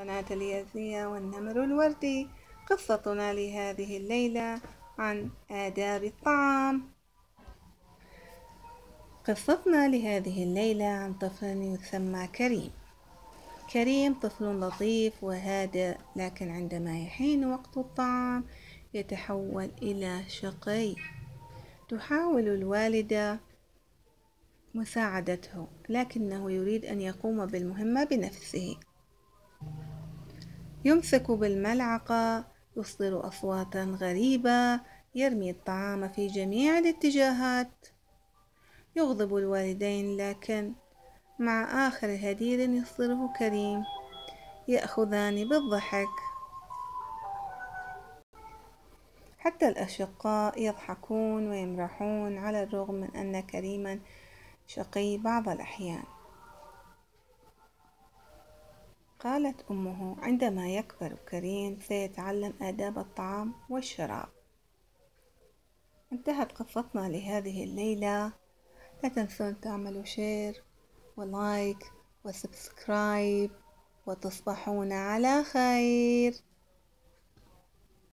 قناة الياسمية والنمر الوردي. قصتنا لهذه الليلة عن آداب الطعام. قصتنا لهذه الليلة عن طفل يسمى كريم. كريم طفل لطيف وهادئ، لكن عندما يحين وقت الطعام يتحول إلى شقي. تحاول الوالدة مساعدته، لكنه يريد أن يقوم بالمهمة بنفسه. يمسك بالملعقة، يصدر أصواتا غريبة، يرمي الطعام في جميع الاتجاهات. يغضب الوالدين، لكن مع آخر هدير يصدره كريم يأخذان بالضحك. حتى الأشقاء يضحكون ويمرحون على الرغم من أن كريما شقي بعض الأحيان. قالت أمه: عندما يكبر كريم سيتعلم آداب الطعام والشراب. انتهت قصتنا لهذه الليلة. لا تنسون تعملوا شير ولايك وسبسكرايب، وتصبحون على خير.